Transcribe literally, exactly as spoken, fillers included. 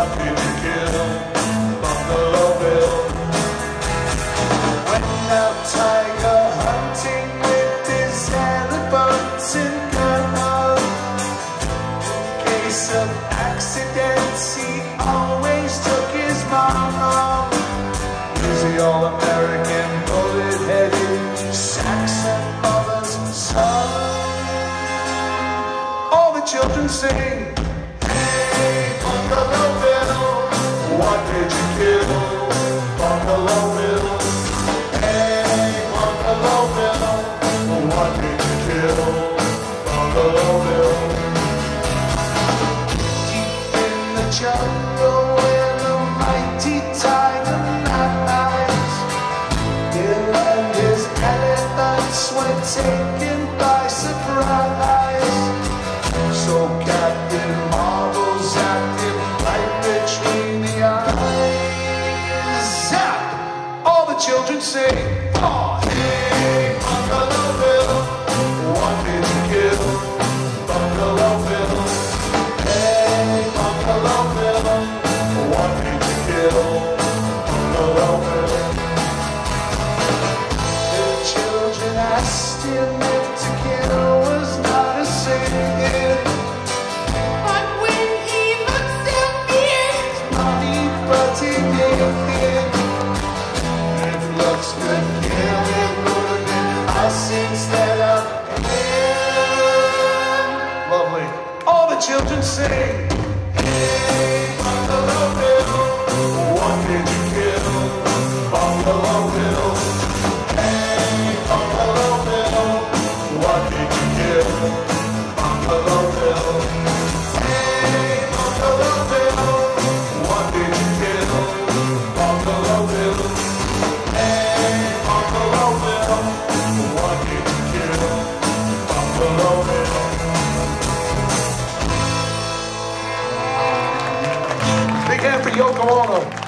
what did you kill? Buffalo Bill. Went out tiger hunting with his elephants in gun. In case of accidents, he always took his mom. He's the all-American, bullet-headed Saxon mother's son. All the children sing, hey, Buffalo Bill, what did you kill? Buffalo Bill. Hey, Buffalo Bill, what did you kill? Buffalo Bill. Deep in the jungle where the mighty tiger lies, Bill and his elephants were taken by surprise. So Captain Marvel's at him right between the eyes. Zap! All the children sing, oh, hey, Buffalo Bill, what did you kill? Buffalo Bill. Hey, Buffalo Bill, what did you kill? Buffalo Bill. The children asked him if to kill was not a sin. But when he looked so fierce, mommy, but he did. If looks could kill, it would have been us instead of him. Lovely. All the children sing, hey, Buffalo Bill, what did you kill? Buffalo Bill. Hey, Buffalo Bill, what did you kill? Buffalo Bill. Hey, Buffalo Bill, what did you kill? Buffalo Bill. Hey, Buffalo Bill, what did you kill? Buffalo Bill. Big hand for Yoko Ono.